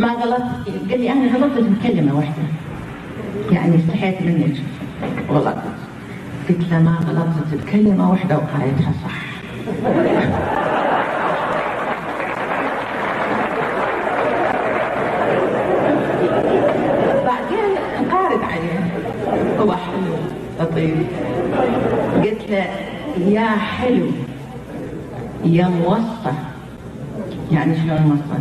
ما غلطت. قال لي أنا غلطت بكلمة واحدة، يعني استحيت منك غلطت. قلت له ما غلطت بكلمة واحدة وقريتها صح. بعدين انقارد عليه، هو حلو لطيف. قلت له يا حلو يا موصى. يعني شلون موصى؟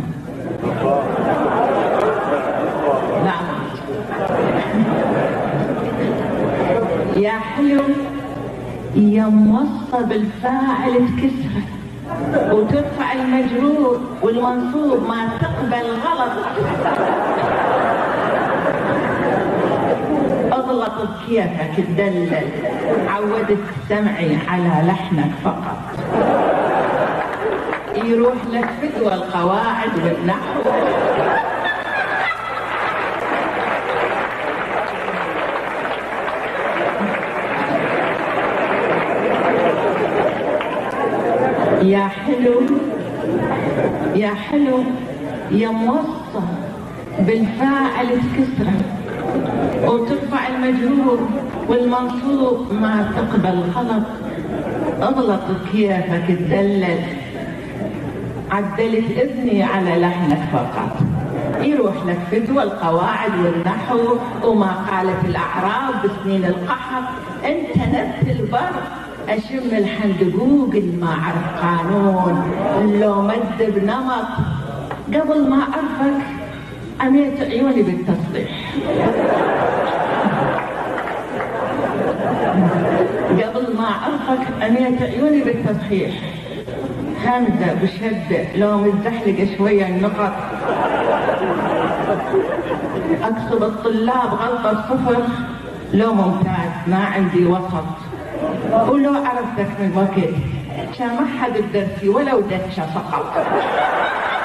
لا يا حلو يا موصى بالفاعل تكسره وترفع المجرور والمنصوب ما تقبل غلط. اغلط بكيفك تدلل، عودت سمعي على لحنك فقط. يروح لك فتوى القواعد والنحو. يا حلو يا حلو يا موصى بالفاعل تكسره وترفع المجرور والمنصوب ما تقبل غلط. اغلط كيفك تدلل، عدلت اذني على لحنك فقط. يروح لك فتوى القواعد والنحو وما قالت الاعراب بسنين القحط. انت نبت البر اشم الحندقوق ما اعرف قانون لو مد بنمط. قبل ما اعرفك اميت عيوني بالتصليح. قبل ما اعرفك اميت عيوني بالتصحيح. همزه بشده لو متزحلقه شويه النقط. اكسب الطلاب غلطه صفر لو ممتاز ما عندي وسط. ولو عرفتك من وقت كان ما حد بدرسي ولو دتشه سقط.